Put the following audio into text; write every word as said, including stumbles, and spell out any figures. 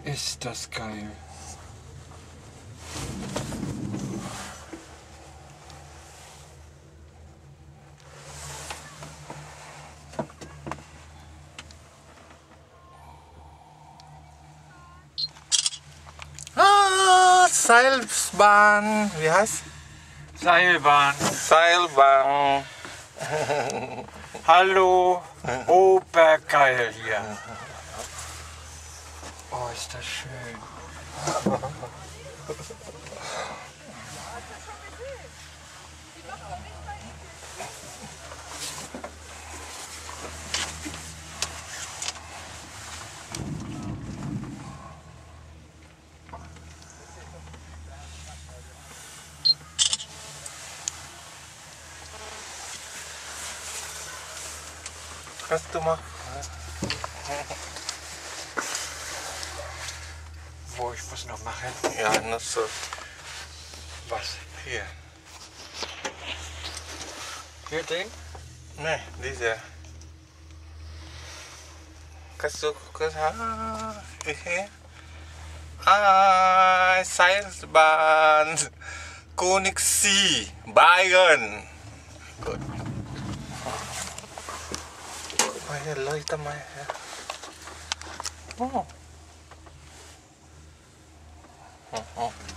Ist das geil. Ah, Seilbahn. Wie heißt? Seilbahn. Seilbahn. Hallo. Obergeil hier. Oh, ist das schön. Kannst du mal? Wo, ich muss noch machen. Ja, noch so. Was? Hier. Hier den? Ne, diese. Kannst du kurz. Ah, hier. Ah, Seilbahn. Königssee, Bayern. Gut. Guck mal hier, Leute mal her. Oh. Oh, oh.